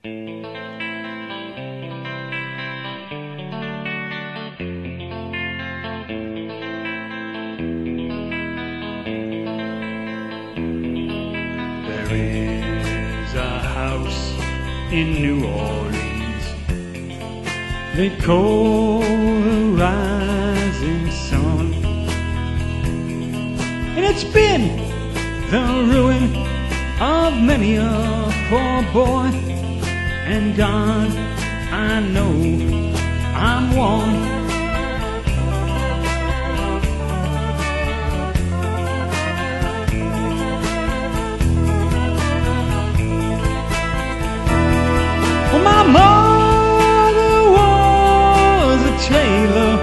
There is a house in New Orleans they call the Rising Sun, and it's been the ruin of many a poor boy, and God, I know I'm one. My mother was a tailor.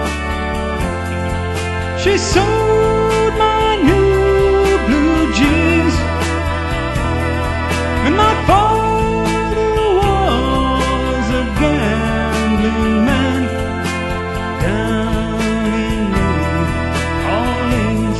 She sewed my new blue jeans, and my father was a gambling man down in New Orleans.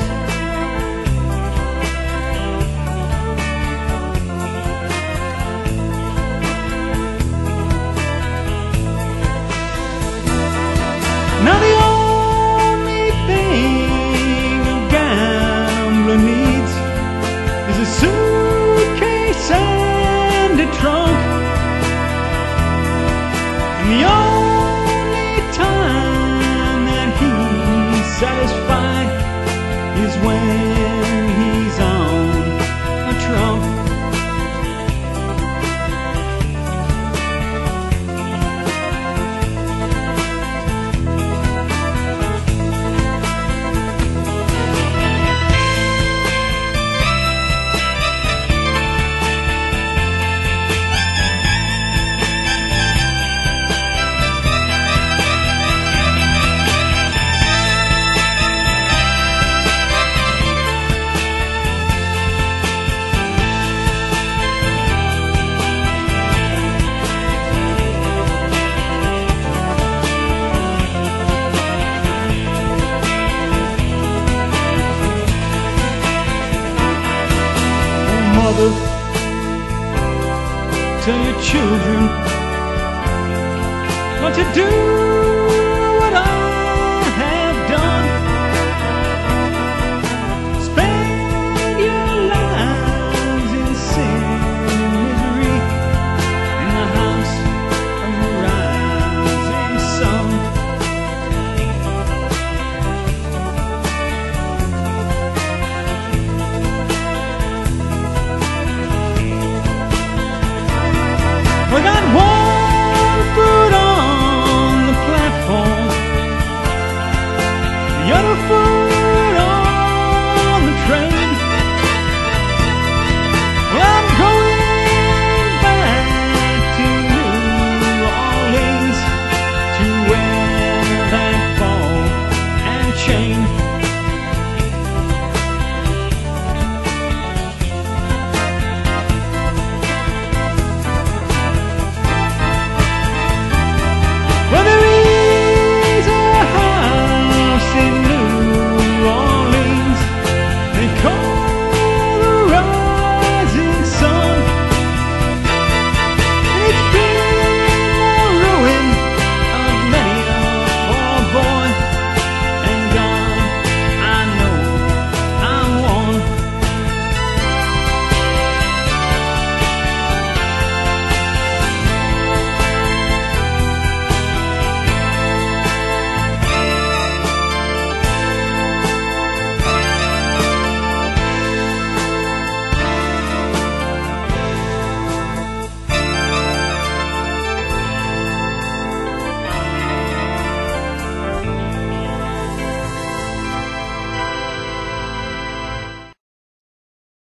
Now the only thing a gambler needs is a suitcase and a trunk, and the only time that he's satisfied is when he's on a trunk. Mother, tell your children what to do.